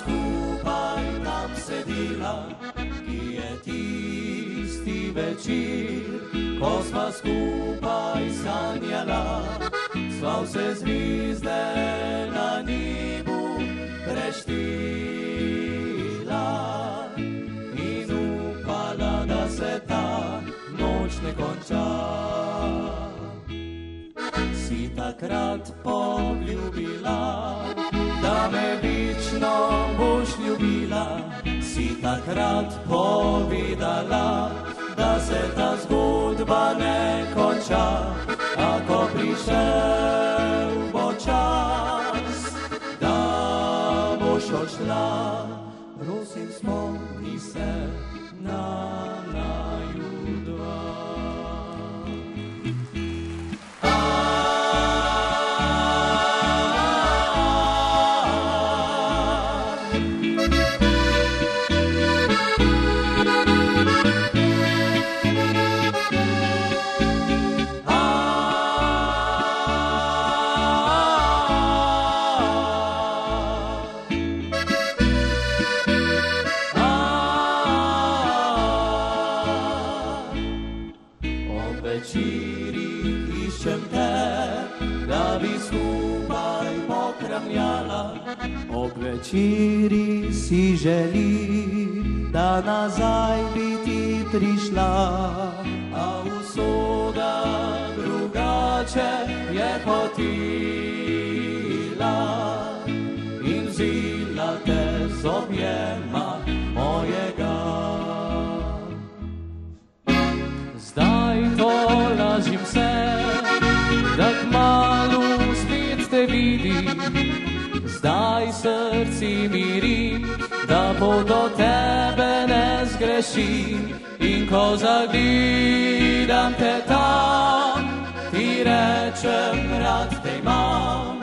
skupaj tam sedila, ki je tisti večer, ko sva skupaj sanjala, sva vse zvizde na nebu preštela in upala, da se ta noč ne konča. Si takrat poljubila, da me večno boš ljubila, si takrat povedala, da se ta zgodba ne konča, a ko prišel bo čas, da boš odšla, prosim spomni se na naju dva. Večerih iščem te, da bi skupaj pokramljala. Ob večeri si želim, da nazaj bi ti prišla, a usoda drugače je hotela in vzela te z objema mojega. Zdaj tolažim se, da kmalu spet te vidim, zdaj srci mirim, da bo do tebe ne zgrešim. In ko zagledam te tam, ti rečem, rad te imam.